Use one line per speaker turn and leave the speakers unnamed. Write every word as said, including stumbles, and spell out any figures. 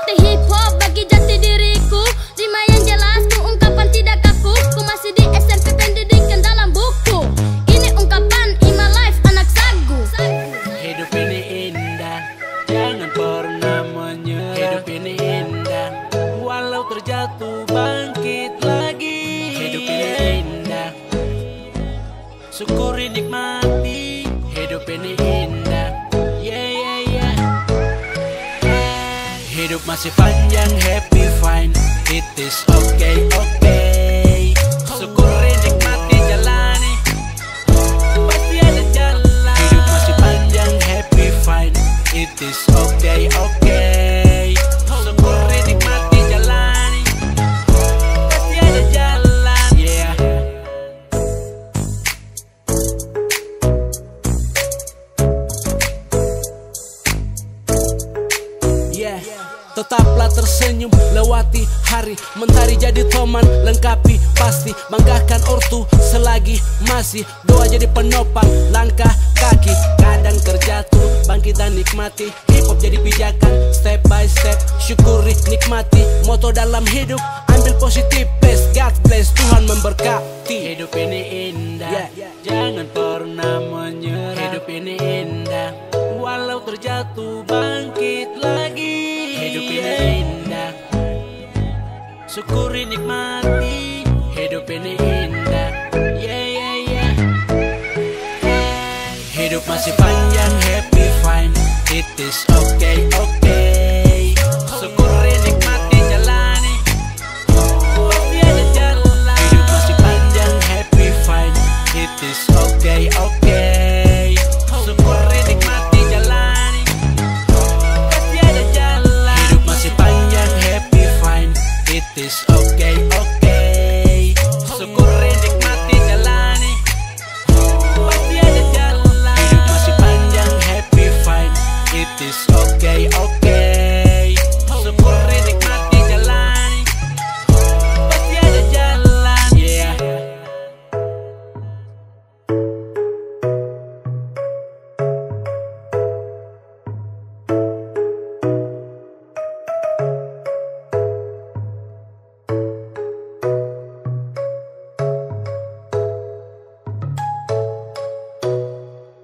ngerti hip hop bagi jati diriku. Rima yang jelas, ku ungkapan tidak kaku. Ku masih di S M P pendidikan dalam buku. Ini ungkapan in my life anak sagu.
Hidup ini indah, jangan pernah menyerah. Hidup ini indah, walau terjatuh bangkit lagi. Hidup ini indah, syukuri nikmati. Hidup ini indah, yeah yeah yeah. Hidup masih panjang, happy fine, it is okay okay. Syukuri nikmati, jalani, pasti ada jalan. Hidup masih panjang, happy fine, it is okay okay. Syukuri nikmati, jalani, pasti ada jalan. Yeah. Yeah. Tetaplah tersenyum, lewati hari, mentari jadi teman, lengkapi pasti, banggakan ortu selagi masih, doa jadi penopang langkah kaki, kadang terjatuh, bangkit dan nikmati, hip hop jadi pijakan, step by step, syukuri nikmati, moto dalam hidup, ambil positif, best God bless, Tuhan memberkati. Hidup ini indah, yeah. Jangan pernah menyerah. Hidup ini indah, walau terjatuh bangkit lagi. Hidup ini indah, syukuri nikmati. Hidup ini indah, yeah yeah yeah. Hidup masih panjang, happy fine, it is okay okay.